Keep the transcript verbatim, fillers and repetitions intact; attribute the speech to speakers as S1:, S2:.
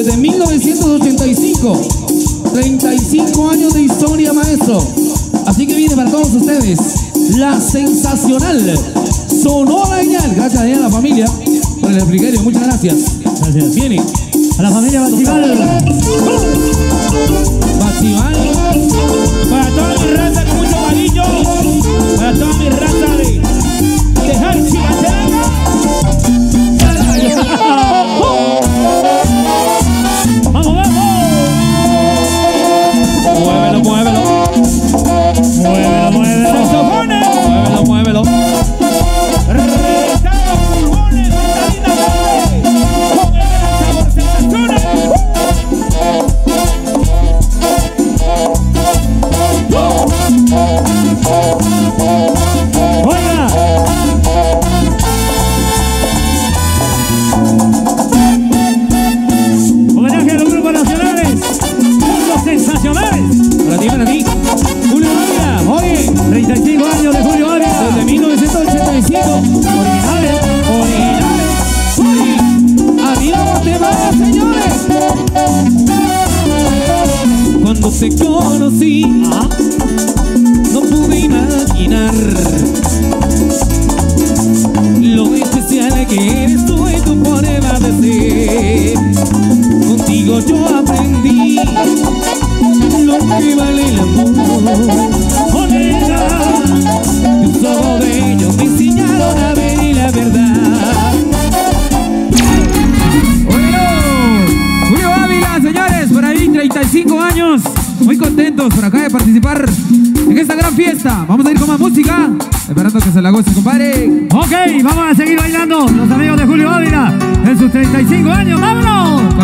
S1: desde mil novecientos ochenta y cinco. treinta y cinco años de historia, maestro. Así que viene para todos ustedes la sensacional Sonora Genial. Gracias a la familia por el refrigerio. Muchas gracias.
S2: Gracias.
S1: Viene
S2: a la familia Batival.
S1: Batival.
S3: Para toda mi raza con mucho cariño. Para toda mi raza de dejar Chimatega.
S2: Vamos, vamos.
S1: Muévelo, muévelo.
S2: Muévelo, muévelo.
S3: Saxofones.
S1: Muévelo, muévelo.
S3: Reventando pulmones, Vitalina Verde. Con el gran sabor sensaciones.
S2: Oiga. Homenaje a los grupos nacionales. Los sensacionales.
S1: Para ti, para ti. Julio Ávila. Oye,
S2: treinta y cinco años de Julio Ávila.
S1: desde mil novecientos ochenta y cinco.
S2: Originales.
S1: Originales. Uy, arriba Guatemala, señores. Cuando te conocí,
S2: Ah.
S1: no pude imaginar lo especial que eres tú y tu forma de ser. Contigo yo aprendí lo que vale el amor.
S2: Moneda.
S1: Tus ojos bellos me enseñaron a ver la verdad.
S2: Bueno, Julio Ávila, señores, por ahí treinta y cinco años. Muy contentos por acá de participar en esta gran fiesta. Vamos a ir con más música, esperando que se la goce, compadre. Ok, vamos a seguir bailando los amigos de Julio Ávila en sus treinta y cinco años. ¡Vámonos!